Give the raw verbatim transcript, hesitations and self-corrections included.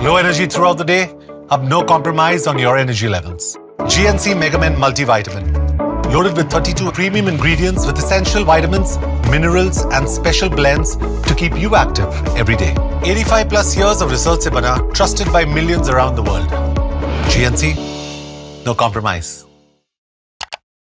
Low energy throughout the day? Ab no compromise on your energy levels. G N C Mega Men Multivitamin. Loaded with thirty-two premium ingredients with essential vitamins, minerals and special blends to keep you active every day. eighty-five plus years of research se bana, trusted by millions around the world. G N C, no compromise.